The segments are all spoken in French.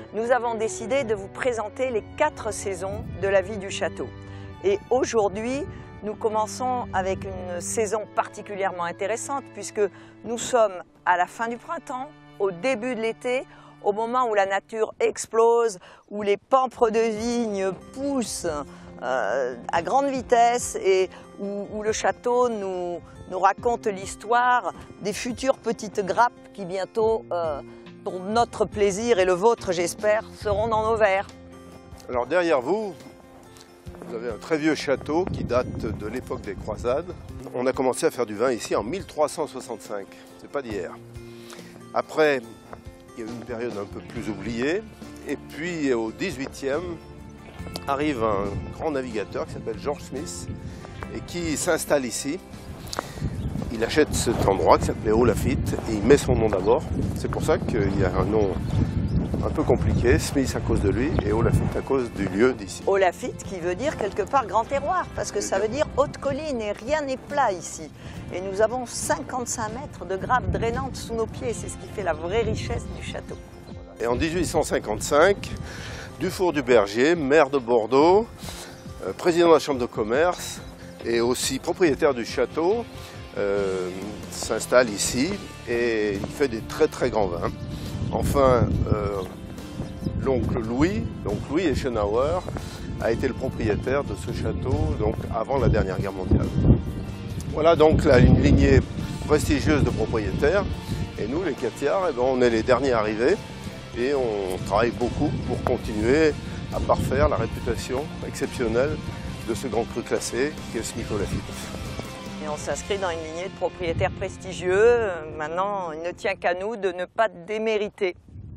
nous avons décidé de vous présenter les 4 saisons de la vie du château. Et aujourd'hui, nous commençons avec une saison particulièrement intéressante puisque nous sommes à la fin du printemps, au début de l'été, au moment où la nature explose, où les pampres de vigne poussent à grande vitesse et où le château nous raconte l'histoire des futures petites grappes qui bientôt, pour notre plaisir et le vôtre j'espère, seront dans nos verres. Alors derrière vous, vous avez un très vieux château qui date de l'époque des croisades. On a commencé à faire du vin ici en 1365, c'est pas d'hier. Après, il y a eu une période un peu plus oubliée, et puis au 18e, arrive un grand navigateur qui s'appelle George Smith et qui s'installe ici. Il achète cet endroit qui s'appelait Haut-Lafitte et il met son nom d'abord. C'est pour ça qu'il y a un nom un peu compliqué, Smith à cause de lui et Haut-Lafitte à cause du lieu d'ici. Haut-Lafitte qui veut dire quelque part grand terroir parce que ça veut dire haute colline et rien n'est plat ici. Et nous avons 55 mètres de grappes drainantes sous nos pieds, c'est ce qui fait la vraie richesse du château. Et en 1855, Dufour du Berger, maire de Bordeaux, président de la Chambre de commerce et aussi propriétaire du château, s'installe ici et il fait des très très grands vins. Enfin, l'oncle Louis Eschenauer, a été le propriétaire de ce château donc avant la dernière guerre mondiale. Voilà donc là une lignée prestigieuse de propriétaires et nous les Catiards, on est les derniers arrivés. Et on travaille beaucoup pour continuer à parfaire la réputation exceptionnelle de ce grand cru classé qui est Smith Haut-Lafitte. Et on s'inscrit dans une lignée de propriétaires prestigieux. Maintenant, il ne tient qu'à nous de ne pas démériter.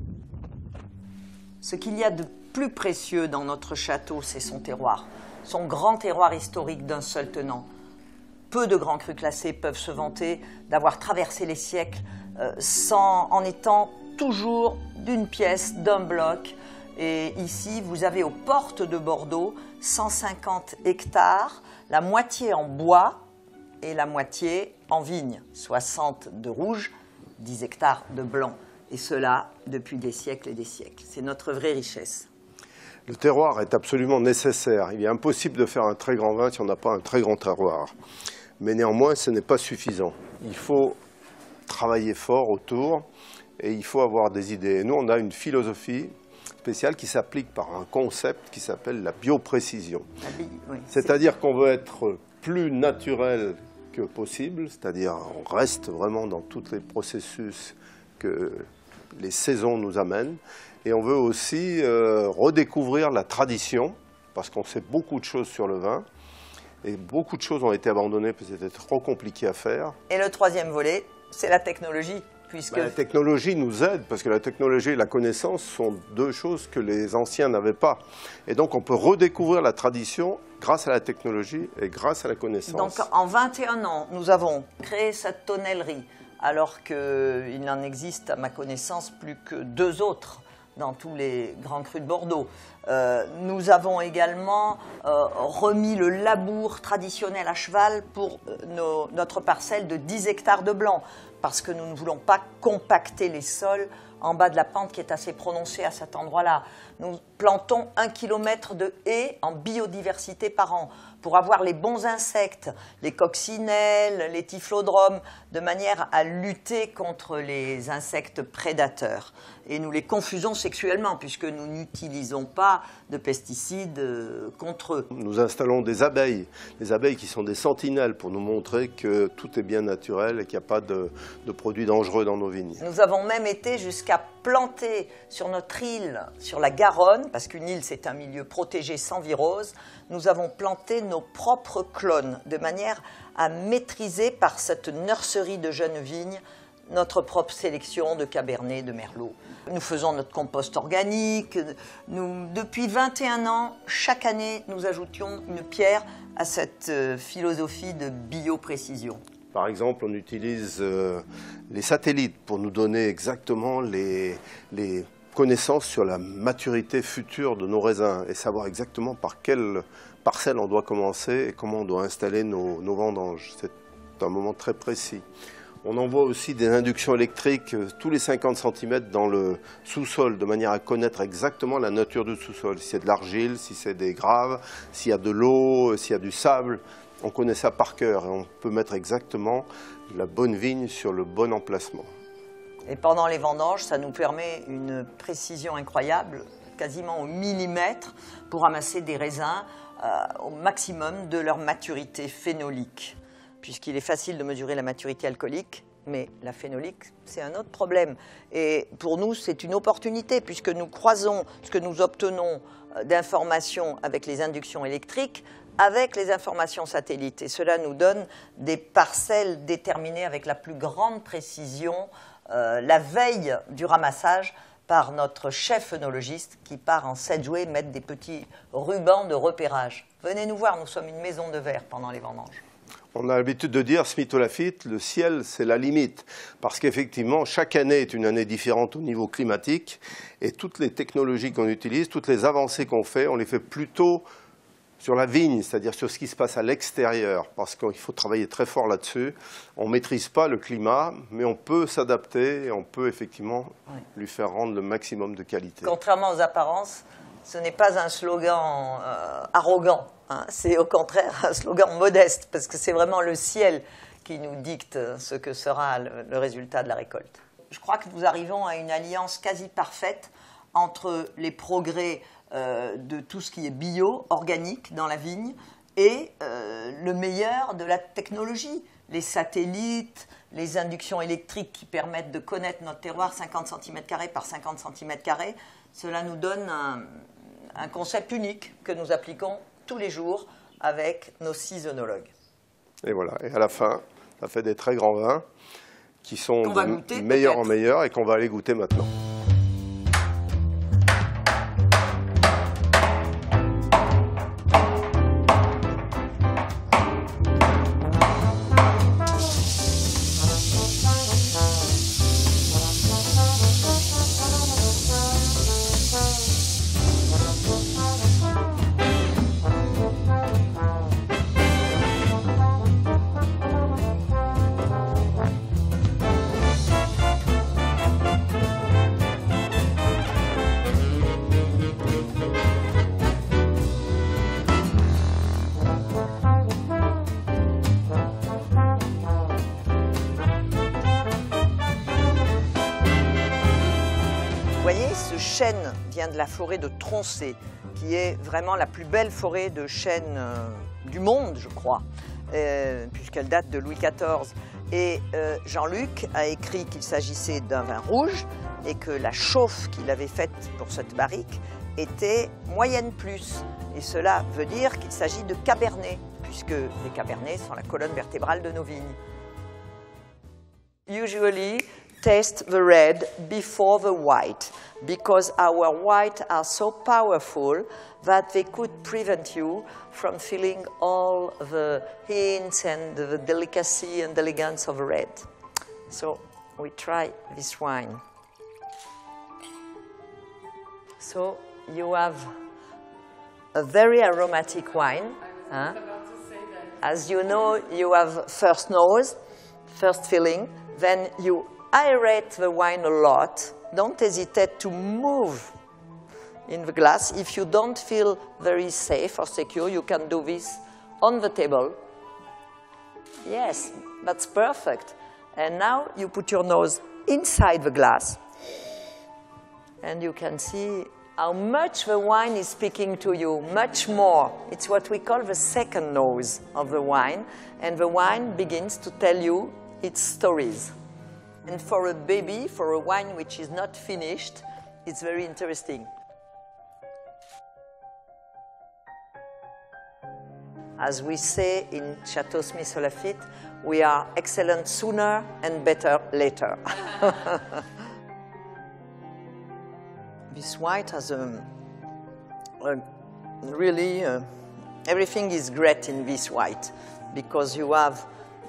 Ce qu'il y a de plus précieux dans notre château, c'est son terroir. Son grand terroir historique d'un seul tenant. Peu de grands crus classés peuvent se vanter d'avoir traversé les siècles en étant toujours d'une pièce, d'un bloc. Et ici, vous avez aux portes de Bordeaux 150 hectares, la moitié en bois et la moitié en vigne. 60 de rouge, 10 hectares de blanc. Et cela depuis des siècles et des siècles. C'est notre vraie richesse. Le terroir est absolument nécessaire. Il est impossible de faire un très grand vin si on n'a pas un très grand terroir. Mais néanmoins, ce n'est pas suffisant. Il faut travailler fort autour. Et il faut avoir des idées. Nous, on a une philosophie spéciale qui s'applique par un concept qui s'appelle la bioprécision. Oui, c'est-à-dire qu'on veut être plus naturel que possible, c'est-à-dire on reste vraiment dans tous les processus que les saisons nous amènent. Et on veut aussi redécouvrir la tradition, parce qu'on sait beaucoup de choses sur le vin. Et beaucoup de choses ont été abandonnées parce que c'était trop compliqué à faire. Et le troisième volet, c'est la technologie. La technologie nous aide, parce que la technologie et la connaissance sont deux choses que les anciens n'avaient pas. Et donc on peut redécouvrir la tradition grâce à la technologie et grâce à la connaissance. Donc en 21 ans, nous avons créé cette tonnellerie, alors qu'il n'en existe à ma connaissance plus que 2 autres dans tous les grands crus de Bordeaux. Nous avons également remis le labour traditionnel à cheval pour notre parcelle de 10 hectares de blanc, parce que nous ne voulons pas compacter les sols en bas de la pente qui est assez prononcée à cet endroit-là. Nous plantons 1 km de haies en biodiversité par an pour avoir les bons insectes, les coccinelles, les typhlodromes, de manière à lutter contre les insectes prédateurs. Et nous les confusons sexuellement, puisque nous n'utilisons pas de pesticides contre eux. Nous installons des abeilles qui sont des sentinelles pour nous montrer que tout est bien naturel et qu'il n'y a pas de produits dangereux dans nos vignes. Nous avons même été jusqu'à planter sur notre île, sur la Garonne, parce qu'une île c'est un milieu protégé sans virose, nous avons planté nos propres clones, de manière à maîtriser par cette nurserie de jeunes vignes notre propre sélection de Cabernet, de Merlot. Nous faisons notre compost organique. Depuis 21 ans, chaque année, nous ajoutions une pierre à cette philosophie de bioprécision. Par exemple, on utilise les satellites pour nous donner exactement les connaissances sur la maturité future de nos raisins et savoir exactement par quelle parcelle on doit commencer et comment on doit installer nos vendanges. C'est un moment très précis. On envoie aussi des inductions électriques tous les 50 cm dans le sous-sol, de manière à connaître exactement la nature du sous-sol. Si c'est de l'argile, si c'est des graves, s'il y a de l'eau, s'il y a du sable, on connaît ça par cœur et on peut mettre exactement la bonne vigne sur le bon emplacement. Et pendant les vendanges, ça nous permet une précision incroyable, quasiment au millimètre, pour ramasser des raisins au maximum de leur maturité phénolique. Puisqu'il est facile de mesurer la maturité alcoolique, mais la phénolique, c'est un autre problème. Et pour nous, c'est une opportunité, puisque nous croisons ce que nous obtenons d'informations avec les inductions électriques, avec les informations satellites. Et cela nous donne des parcelles déterminées avec la plus grande précision la veille du ramassage par notre chef œnologiste qui part en 7 juillet mettre des petits rubans de repérage. Venez nous voir, nous sommes une maison de verre pendant les vendanges. On a l'habitude de dire, Smith Lafitte, le ciel, c'est la limite. Parce qu'effectivement, chaque année est une année différente au niveau climatique. Et toutes les technologies qu'on utilise, toutes les avancées qu'on fait, on les fait plutôt sur la vigne, c'est-à-dire sur ce qui se passe à l'extérieur. Parce qu'il faut travailler très fort là-dessus. On ne maîtrise pas le climat, mais on peut s'adapter et on peut effectivement lui faire rendre le maximum de qualité. Contrairement aux apparences, ce n'est pas un slogan arrogant. C'est au contraire un slogan modeste, parce que c'est vraiment le ciel qui nous dicte ce que sera le résultat de la récolte. Je crois que nous arrivons à une alliance quasi parfaite entre les progrès de tout ce qui est bio, organique dans la vigne, et le meilleur de la technologie. Les satellites, les inductions électriques qui permettent de connaître notre terroir 50 cm² par 50 cm², cela nous donne un concept unique que nous appliquons tous les jours avec nos 6 œnologues. Et voilà, et à la fin, ça fait des très grands vins qui sont de meilleur en meilleur et qu'on va aller goûter maintenant. Vous voyez, ce chêne vient de la forêt de Troncé, qui est vraiment la plus belle forêt de chêne du monde, je crois, puisqu'elle date de Louis XIV. Et Jean-Luc a écrit qu'il s'agissait d'un vin rouge et que la chauffe qu'il avait faite pour cette barrique était moyenne plus. Et cela veut dire qu'il s'agit de Cabernet, puisque les Cabernets sont la colonne vertébrale de nos vignes. Usually, taste the red before the white, because our white are so powerful that they could prevent you from feeling all the hints and the delicacy and elegance of red. So we try this wine. So you have a very aromatic wine. Huh? As you know, you have first nose, first feeling, then you aerate the wine a lot. Don't hesitate to move in the glass. If you don't feel very safe or secure, you can do this on the table. Yes, that's perfect. And now you put your nose inside the glass. And you can see how much the wine is speaking to you, much more. It's what we call the second nose of the wine. And the wine begins to tell you its stories. And for a baby, for a wine which is not finished, it's very interesting. As we say in Chateau Smith Lafitte, we are excellent sooner and better later. This white has really, everything is great in this white, because you have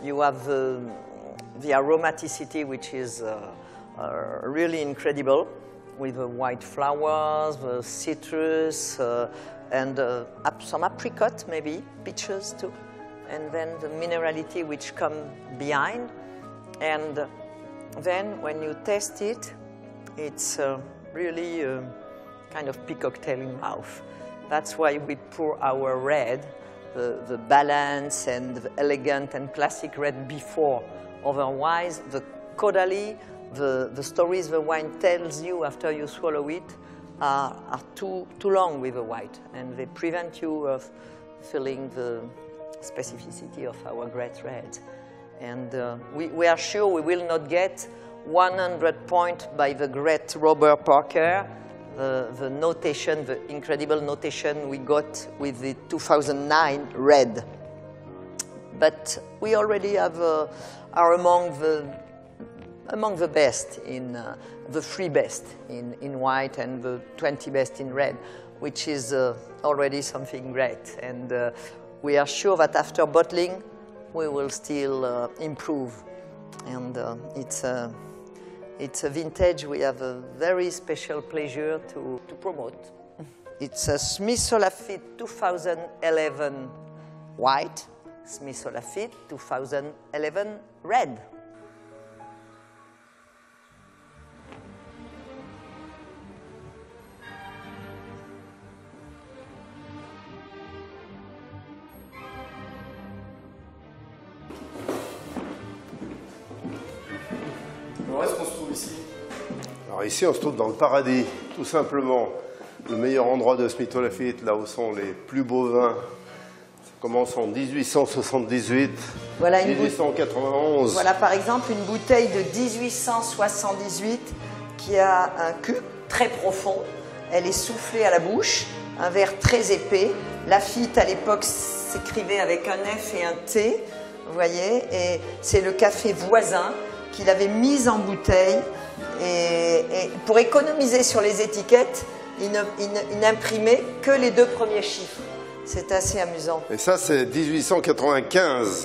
the aromaticity, which is really incredible, with the white flowers, the citrus, and some apricot, maybe, peaches too. And then the minerality which come behind. And then when you taste it, it's really kind of peacock tail in mouth. That's why we pour our red, the balance and the elegant and classic red before. Otherwise, the caudally, the stories the wine tells you after you swallow it are too long with the white, and they prevent you of feeling the specificity of our great red. And we are sure we will not get 100 points by the great Robert Parker, the notation, the incredible notation we got with the 2009 red. But we already have, are among the best in the 3 best in white and the 20 best in red, which is already something great. And we are sure that after bottling, we will still improve. And it's a vintage we have a very special pleasure to promote. It's a Smith Lafitte 2011 white, Smith Lafitte 2011 red. Alors, est-ce qu'on se trouve ici? Alors ici, on se trouve dans le paradis, tout simplement. Le meilleur endroit de Smith Lafitte, là où sont les plus beaux vins. Ça commence en 1878, Voilà 1891. Voilà par exemple une bouteille de 1878 qui a un cul très profond. Elle est soufflée à la bouche, un verre très épais. Lafitte à l'époque s'écrivait avec un F et un T, vous voyez, et c'est le café voisin qu'il avait mise en bouteille, et pour économiser sur les étiquettes, il n'imprimait que les 2 premiers chiffres. C'est assez amusant. Et ça, c'est 1895.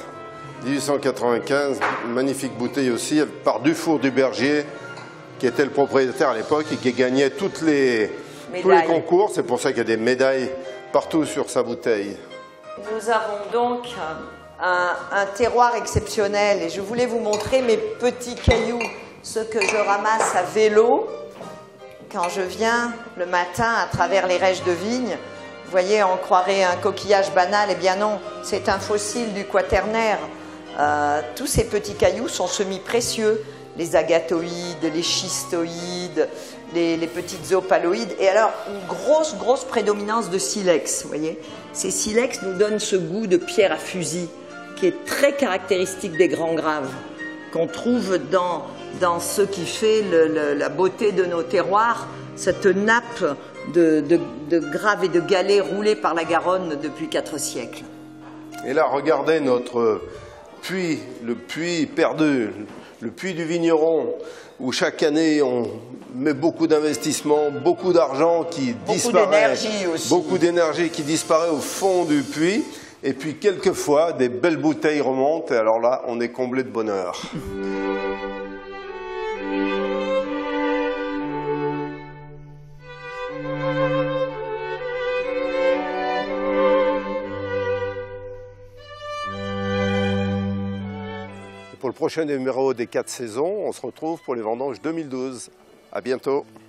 1895, une magnifique bouteille aussi, par Dufour du Bergier, qui était le propriétaire à l'époque et qui gagnait tous les concours. C'est pour ça qu'il y a des médailles partout sur sa bouteille. Nous avons donc un terroir exceptionnel, et je voulais vous montrer mes petits cailloux, ceux que je ramasse à vélo quand je viens le matin à travers les rêches de vigne. Vous voyez, on croirait un coquillage banal, eh bien non, c'est un fossile du Quaternaire. Tous ces petits cailloux sont semi-précieux, les agatoïdes, les schistoïdes, les petites opaloïdes, et alors une grosse prédominance de silex, vous voyez. Ces silex nous donnent ce goût de pierre à fusil, qui est très caractéristique des grands graves, qu'on trouve dans ce qui fait la beauté de nos terroirs, cette nappe de graves et de galets roulés par la Garonne depuis 4 siècles. Et là, regardez notre puits, le puits perdu, le puits du vigneron, où chaque année on met beaucoup d'investissements, beaucoup d'argent qui disparaît. Beaucoup d'énergie aussi. Beaucoup d'énergie qui disparaît au fond du puits. Et puis quelquefois, des belles bouteilles remontent, et alors là, on est comblé de bonheur. Et pour le prochain numéro des 4 saisons, on se retrouve pour les vendanges 2012. À bientôt.